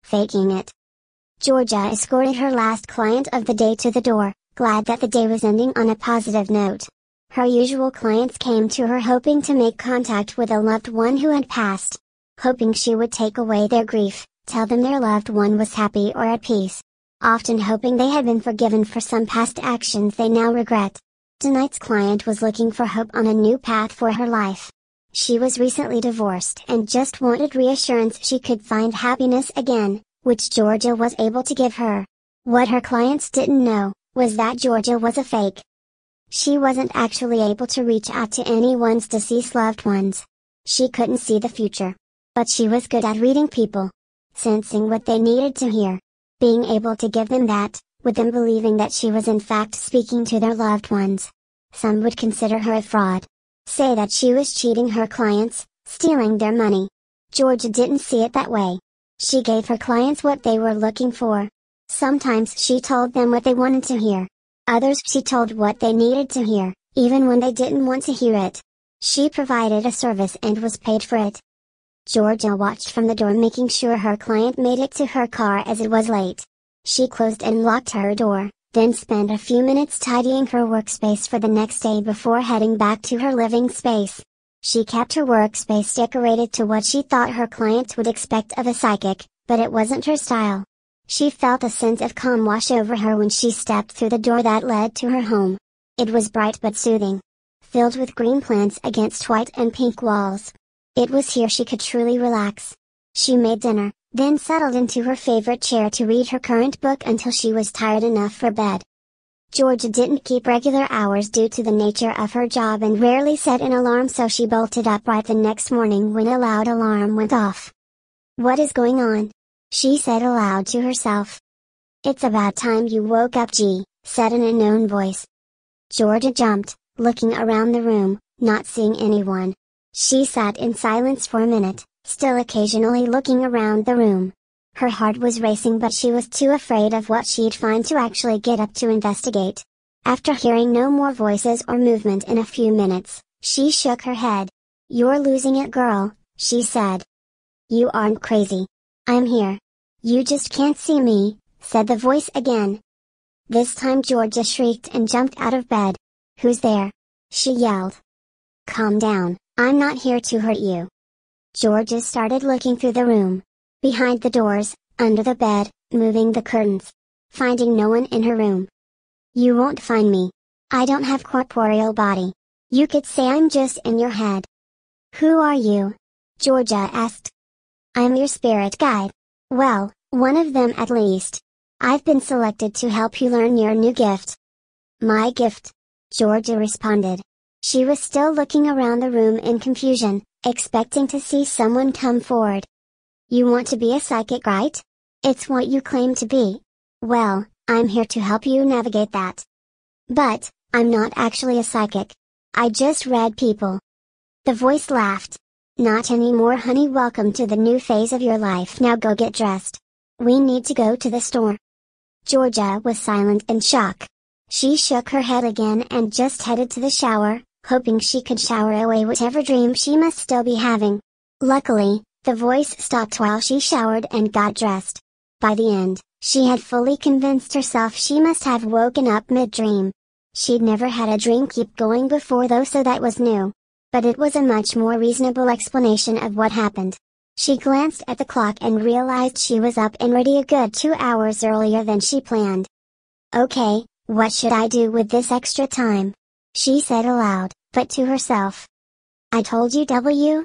faking it. Georgia escorted her last client of the day to the door, glad that the day was ending on a positive note. Her usual clients came to her hoping to make contact with a loved one who had passed. Hoping she would take away their grief, tell them their loved one was happy or at peace. Often hoping they had been forgiven for some past actions they now regret. Tonight's client was looking for hope on a new path for her life. She was recently divorced and just wanted reassurance she could find happiness again, which Georgia was able to give her. What her clients didn't know, was that Georgia was a fake. She wasn't actually able to reach out to anyone's deceased loved ones. She couldn't see the future. But she was good at reading people. Sensing what they needed to hear. Being able to give them that, with them believing that she was in fact speaking to their loved ones. Some would consider her a fraud. Say that she was cheating her clients, stealing their money. Georgia didn't see it that way. She gave her clients what they were looking for. Sometimes she told them what they wanted to hear. Others she told what they needed to hear, even when they didn't want to hear it. She provided a service and was paid for it. Georgia watched from the door, making sure her client made it to her car as it was late. She closed and locked her door, then spent a few minutes tidying her workspace for the next day before heading back to her living space. She kept her workspace decorated to what she thought her clients would expect of a psychic, but it wasn't her style. She felt a sense of calm wash over her when she stepped through the door that led to her home. It was bright but soothing. Filled with green plants against white and pink walls. It was here she could truly relax. She made dinner, then settled into her favorite chair to read her current book until she was tired enough for bed. Georgia didn't keep regular hours due to the nature of her job and rarely set an alarm, so she bolted upright the next morning when a loud alarm went off. "What is going on?" she said aloud to herself. "It's about time you woke up, G," said an unknown voice. Georgia jumped, looking around the room, not seeing anyone. She sat in silence for a minute, still occasionally looking around the room. Her heart was racing, but she was too afraid of what she'd find to actually get up to investigate. After hearing no more voices or movement in a few minutes, she shook her head. "You're losing it, girl," she said. "You aren't crazy. I'm here. You just can't see me," said the voice again. This time Georgia shrieked and jumped out of bed. "Who's there?" she yelled. "Calm down, I'm not here to hurt you." Georgia started looking through the room. Behind the doors, under the bed, moving the curtains. Finding no one in her room. "You won't find me. I don't have corporeal body. You could say I'm just in your head." "Who are you?" Georgia asked. "I'm your spirit guide. Well, one of them at least. I've been selected to help you learn your new gift." "My gift?" Georgia responded. She was still looking around the room in confusion, expecting to see someone come forward. "You want to be a psychic, right? It's what you claim to be. Well, I'm here to help you navigate that. But, I'm not actually a psychic. I just read people." The voice laughed. "Not anymore, honey. Welcome to the new phase of your life. Now go get dressed. We need to go to the store." Georgia was silent in shock. She shook her head again and just headed to the shower, hoping she could shower away whatever dream she must still be having. Luckily, the voice stopped while she showered and got dressed. By the end, she had fully convinced herself she must have woken up mid-dream. She'd never had a dream keep going before though, so that was new. But it was a much more reasonable explanation of what happened. She glanced at the clock and realized she was up and ready a good 2 hours earlier than she planned. "Okay, what should I do with this extra time?" she said aloud, but to herself. "I told you W."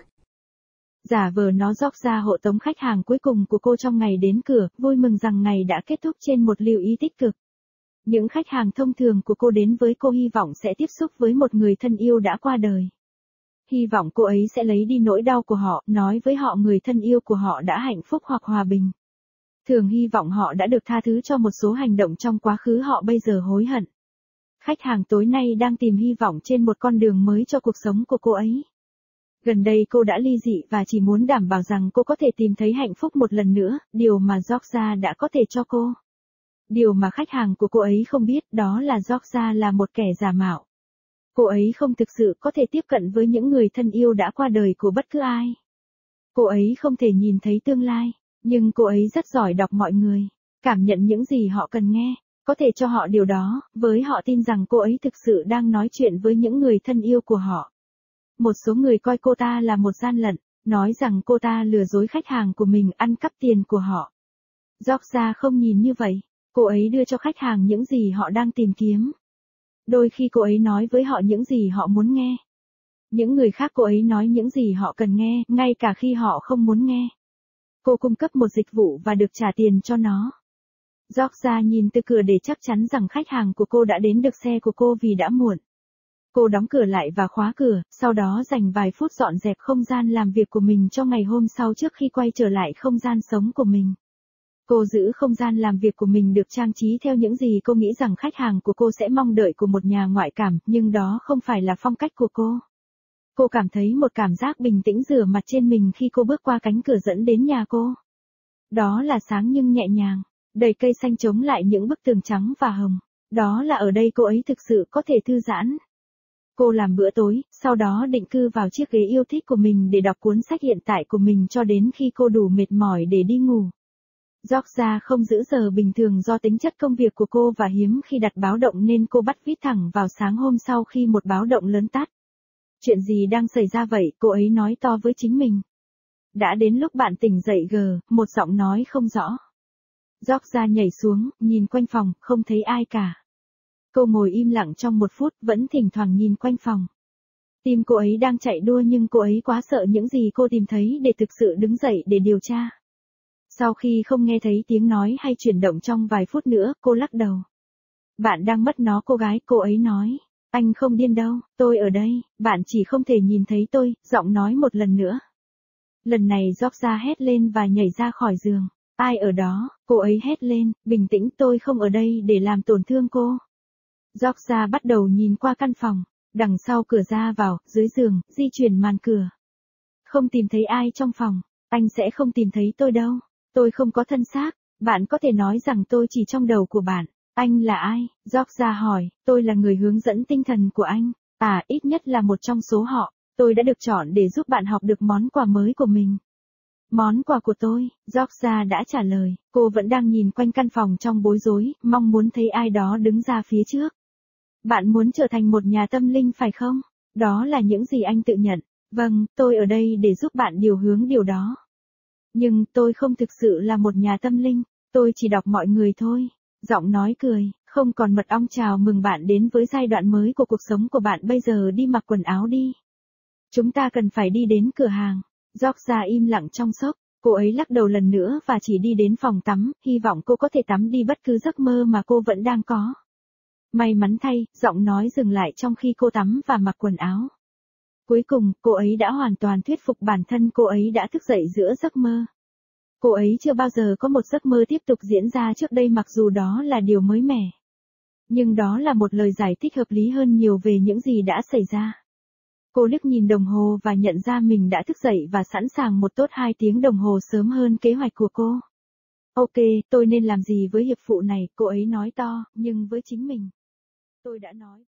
Giả vờ nó dóc ra hộ tống khách hàng cuối cùng của cô trong ngày đến cửa, vui mừng rằng ngày đã kết thúc trên một lưu ý tích cực. Những khách hàng thông thường của cô đến với cô hy vọng sẽ tiếp xúc với một người thân yêu đã qua đời. Hy vọng cô ấy sẽ lấy đi nỗi đau của họ, nói với họ người thân yêu của họ đã hạnh phúc hoặc hòa bình. Thường hy vọng họ đã được tha thứ cho một số hành động trong quá khứ họ bây giờ hối hận. Khách hàng tối nay đang tìm hy vọng trên một con đường mới cho cuộc sống của cô ấy. Gần đây cô đã ly dị và chỉ muốn đảm bảo rằng cô có thể tìm thấy hạnh phúc một lần nữa, điều mà Georgia đã có thể cho cô. Điều mà khách hàng của cô ấy không biết đó là Georgia là một kẻ giả mạo. Cô ấy không thực sự có thể tiếp cận với những người thân yêu đã qua đời của bất cứ ai. Cô ấy không thể nhìn thấy tương lai. Nhưng cô ấy rất giỏi đọc mọi người, cảm nhận những gì họ cần nghe, có thể cho họ điều đó, với họ tin rằng cô ấy thực sự đang nói chuyện với những người thân yêu của họ. Một số người coi cô ta là một gian lận, nói rằng cô ta lừa dối khách hàng của mình, ăn cắp tiền của họ. Georgia không nhìn như vậy, cô ấy đưa cho khách hàng những gì họ đang tìm kiếm. Đôi khi cô ấy nói với họ những gì họ muốn nghe. Những người khác cô ấy nói những gì họ cần nghe, ngay cả khi họ không muốn nghe. Cô cung cấp một dịch vụ và được trả tiền cho nó. Georgia nhìn từ cửa để chắc chắn rằng khách hàng của cô đã đến được xe của cô vì đã muộn. Cô đóng cửa lại và khóa cửa, sau đó dành vài phút dọn dẹp không gian làm việc của mình cho ngày hôm sau trước khi quay trở lại không gian sống của mình. Cô giữ không gian làm việc của mình được trang trí theo những gì cô nghĩ rằng khách hàng của cô sẽ mong đợi của một nhà ngoại cảm, nhưng đó không phải là phong cách của cô. Cô cảm thấy một cảm giác bình tĩnh rửa mặt trên mình khi cô bước qua cánh cửa dẫn đến nhà cô. Đó là sáng nhưng nhẹ nhàng, đầy cây xanh chống lại những bức tường trắng và hồng. Đó là ở đây cô ấy thực sự có thể thư giãn. Cô làm bữa tối, sau đó định cư vào chiếc ghế yêu thích của mình để đọc cuốn sách hiện tại của mình cho đến khi cô đủ mệt mỏi để đi ngủ. Georgia không giữ giờ bình thường do tính chất công việc của cô và hiếm khi đặt báo động nên cô bắt vít thẳng vào sáng hôm sau khi một báo động lớn tắt. Chuyện gì đang xảy ra vậy, cô ấy nói to với chính mình. Đã đến lúc bạn tỉnh dậy một giọng nói không rõ. Georgia nhảy xuống, nhìn quanh phòng, không thấy ai cả. Cô ngồi im lặng trong một phút, vẫn thỉnh thoảng nhìn quanh phòng. Tim cô ấy đang chạy đua nhưng cô ấy quá sợ những gì cô tìm thấy để thực sự đứng dậy để điều tra. Sau khi không nghe thấy tiếng nói hay chuyển động trong vài phút nữa, cô lắc đầu. Bạn đang mất nó cô gái, cô ấy nói. Anh không điên đâu, tôi ở đây, bạn chỉ không thể nhìn thấy tôi, giọng nói một lần nữa. Lần này Georgia hét lên và nhảy ra khỏi giường. Ai ở đó, cô ấy hét lên, bình tĩnh, tôi không ở đây để làm tổn thương cô. Georgia bắt đầu nhìn qua căn phòng, đằng sau cửa ra vào, dưới giường, di chuyển màn cửa. Không tìm thấy ai trong phòng, anh sẽ không tìm thấy tôi đâu. Tôi không có thân xác, bạn có thể nói rằng tôi chỉ trong đầu của bạn. Anh là ai? Georgia hỏi, tôi là người hướng dẫn tinh thần của anh. À, ít nhất là một trong số họ. Tôi đã được chọn để giúp bạn học được món quà mới của mình. Món quà của tôi, Georgia đã trả lời. Cô vẫn đang nhìn quanh căn phòng trong bối rối, mong muốn thấy ai đó đứng ra phía trước. Bạn muốn trở thành một nhà tâm linh phải không? Đó là những gì anh tự nhận. Vâng, tôi ở đây để giúp bạn điều hướng điều đó. Nhưng tôi không thực sự là một nhà tâm linh, tôi chỉ đọc mọi người thôi. Giọng nói cười, không còn mật ong chào mừng bạn đến với giai đoạn mới của cuộc sống của bạn bây giờ đi mặc quần áo đi. Chúng ta cần phải đi đến cửa hàng. Georgia im lặng trong sốc, cô ấy lắc đầu lần nữa và chỉ đi đến phòng tắm, hy vọng cô có thể tắm đi bất cứ giấc mơ mà cô vẫn đang có. May mắn thay, giọng nói dừng lại trong khi cô tắm và mặc quần áo. Cuối cùng, cô ấy đã hoàn toàn thuyết phục bản thân cô ấy đã thức dậy giữa giấc mơ. Cô ấy chưa bao giờ có một giấc mơ tiếp tục diễn ra trước đây mặc dù đó là điều mới mẻ. Nhưng đó là một lời giải thích hợp lý hơn nhiều về những gì đã xảy ra. Cô liếc nhìn đồng hồ và nhận ra mình đã thức dậy và sẵn sàng một tốt 2 tiếng đồng hồ sớm hơn kế hoạch của cô. Ok, tôi nên làm gì với hiệp phụ này, cô ấy nói to, nhưng với chính mình. Tôi đã nói.